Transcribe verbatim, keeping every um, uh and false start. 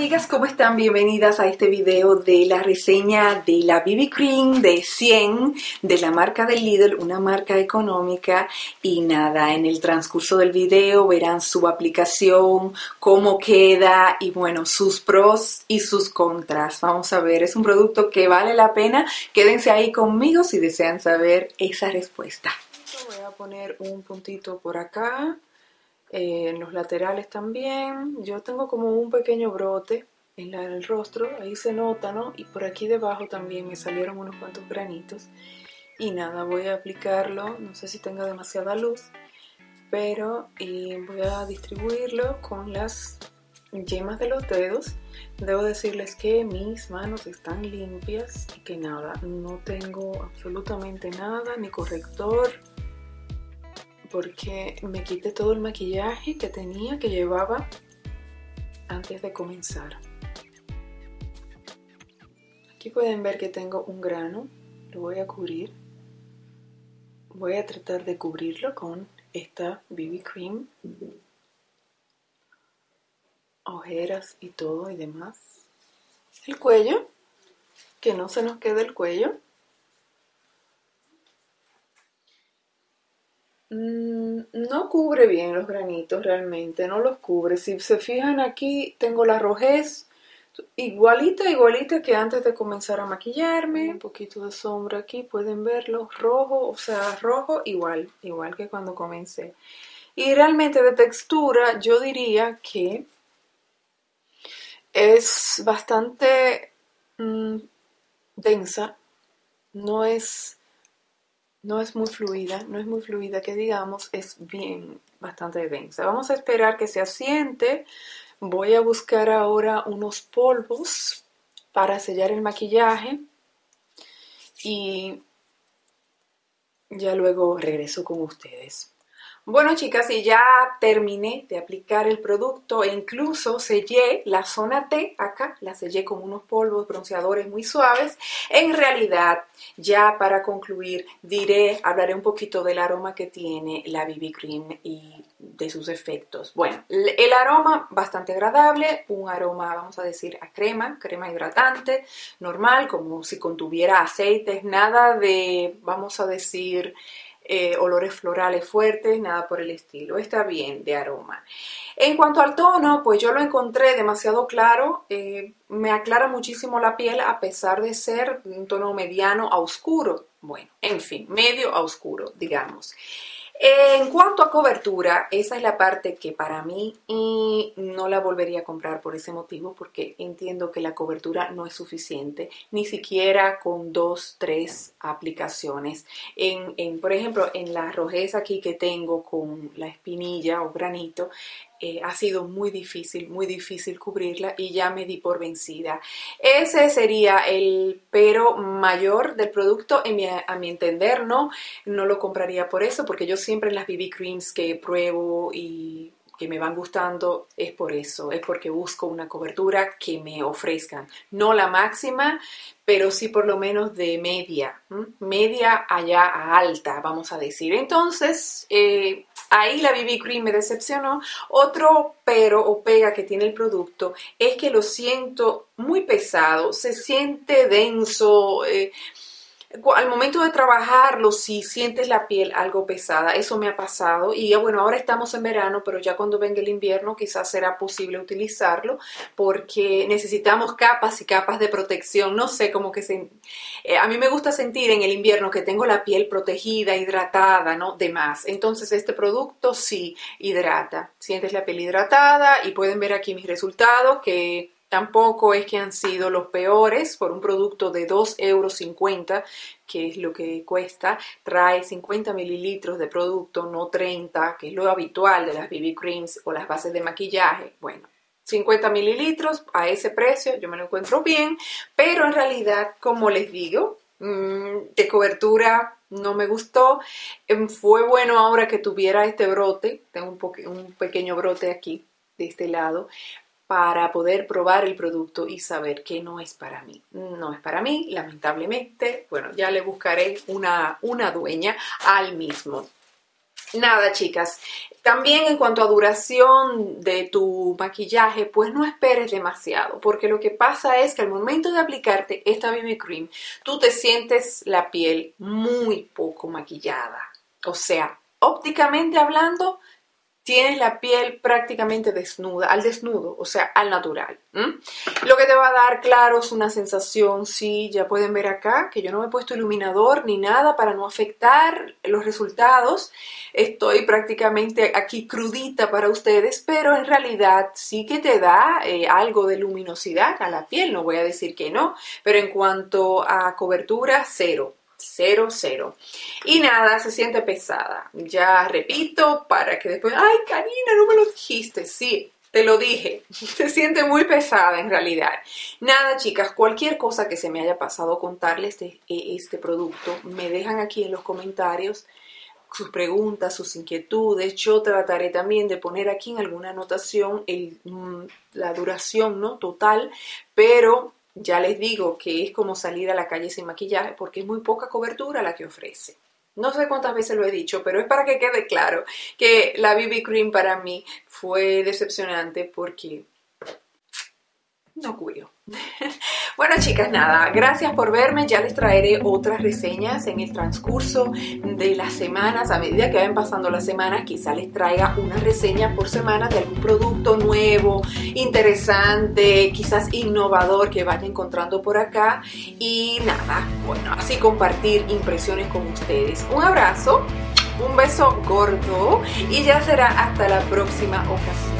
amigas, ¿cómo están? Bienvenidas a este video de la reseña de la B B Cream de cien de la marca de Lidl, una marca económica. Y nada, en el transcurso del video verán su aplicación, cómo queda y bueno, sus pros y sus contras. Vamos a ver, es un producto que vale la pena. Quédense ahí conmigo si desean saber esa respuesta. Voy a poner un puntito por acá. Eh, en los laterales también. Yo tengo como un pequeño brote en, la, en el rostro, ahí se nota, ¿no? Y por aquí debajo también me salieron unos cuantos granitos. Y nada, voy a aplicarlo, no sé si tenga demasiada luz, pero eh, voy a distribuirlo con las yemas de los dedos. Debo decirles que mis manos están limpias y que nada, no tengo absolutamente nada, ni corrector, porque me quité todo el maquillaje que tenía, que llevaba antes de comenzar. Aquí pueden ver que tengo un grano, lo voy a cubrir. Voy a tratar de cubrirlo con esta B B Cream. Ojeras y todo y demás. El cuello, que no se nos quede el cuello. No cubre bien los granitos, realmente, no los cubre. Si se fijan aquí, tengo la rojez igualita, igualita que antes de comenzar a maquillarme. Un poquito de sombra aquí, pueden verlo, rojo, o sea, rojo igual, igual que cuando comencé. Y realmente de textura, yo diría que es bastante mmm, densa, no es... No es muy fluida, no es muy fluida que digamos, es bien, bastante densa. Vamos a esperar que se asiente. Voy a buscar ahora unos polvos para sellar el maquillaje y ya luego regreso con ustedes. Bueno, chicas, y ya terminé de aplicar el producto e incluso sellé la zona T acá, la sellé con unos polvos bronceadores muy suaves. En realidad, ya para concluir, diré, hablaré un poquito del aroma que tiene la B B Cream y de sus efectos. Bueno, el aroma bastante agradable, un aroma, vamos a decir, a crema, crema hidratante, normal, como si contuviera aceites, nada de, vamos a decir... Eh, olores florales fuertes, nada por el estilo. Está bien de aroma. En cuanto al tono, pues yo lo encontré demasiado claro. Eh, me aclara muchísimo la piel a pesar de ser un tono mediano a oscuro. Bueno, en fin, medio a oscuro, digamos. En cuanto a cobertura, esa es la parte que para mí y no la volvería a comprar por ese motivo, porque entiendo que la cobertura no es suficiente, ni siquiera con dos, tres aplicaciones. En, en, por ejemplo, en la rojez aquí que tengo con la espinilla o granito, Eh, ha sido muy difícil, muy difícil cubrirla y ya me di por vencida. Ese sería el pero mayor del producto, en mi, a mi entender, ¿no? No lo compraría por eso, porque yo siempre en las B B Creams que pruebo y que me van gustando es por eso, es porque busco una cobertura que me ofrezcan, no la máxima, pero sí por lo menos de media, ¿m? media allá a alta, vamos a decir. Entonces, eh, ahí la B B Cream me decepcionó. Otro pero o pega que tiene el producto es que lo siento muy pesado, se siente denso. Eh, al momento de trabajarlo, si sientes la piel algo pesada, eso me ha pasado. Y bueno, ahora estamos en verano, pero ya cuando venga el invierno quizás será posible utilizarlo porque necesitamos capas y capas de protección. No sé, como que se... Eh, a mí me gusta sentir en el invierno que tengo la piel protegida, hidratada, ¿no? De más. Entonces este producto sí hidrata. Sientes la piel hidratada y pueden ver aquí mis resultados que... Tampoco es que han sido los peores por un producto de dos euros cincuenta, que es lo que cuesta. Trae cincuenta mililitros de producto, no treinta, que es lo habitual de las B B Creams o las bases de maquillaje. Bueno, cincuenta mililitros a ese precio, yo me lo encuentro bien, pero en realidad, como les digo, de cobertura no me gustó. Fue bueno ahora que tuviera este brote, tengo un, un pequeño brote aquí, de este lado, para poder probar el producto y saber que no es para mí. No es para mí, lamentablemente. Bueno, ya le buscaré una, una dueña al mismo. Nada, chicas. También en cuanto a duración de tu maquillaje, pues no esperes demasiado, porque lo que pasa es que al momento de aplicarte esta B B Cream, tú te sientes la piel muy poco maquillada. O sea, ópticamente hablando, tienes la piel prácticamente desnuda, al desnudo, o sea, al natural. ¿Mm? Lo que te va a dar, claro, es una sensación, sí, ya pueden ver acá, que yo no me he puesto iluminador ni nada para no afectar los resultados. Estoy prácticamente aquí crudita para ustedes, pero en realidad sí que te da eh, algo de luminosidad a la piel, no voy a decir que no, pero en cuanto a cobertura, cero. Cero, cero. Y nada, se siente pesada. Ya repito, para que después, ay, Karina, no me lo dijiste. Sí, te lo dije. Se siente muy pesada en realidad. Nada, chicas, cualquier cosa que se me haya pasado contarles de este producto, me dejan aquí en los comentarios sus preguntas, sus inquietudes. Yo trataré también de poner aquí en alguna anotación el, la duración, ¿no?, total, pero ya les digo que es como salir a la calle sin maquillaje porque es muy poca cobertura la que ofrece. No sé cuántas veces lo he dicho, pero es para que quede claro que la B B Cream para mí fue decepcionante porque no cubrió. Bueno, chicas, nada, gracias por verme. Ya les traeré otras reseñas en el transcurso de las semanas. A medida que vayan pasando las semanas, quizá les traiga una reseña por semana de algún producto nuevo, interesante, quizás innovador que vaya encontrando por acá. Y nada, bueno, así compartir impresiones con ustedes. Un abrazo, un beso gordo y ya será hasta la próxima ocasión.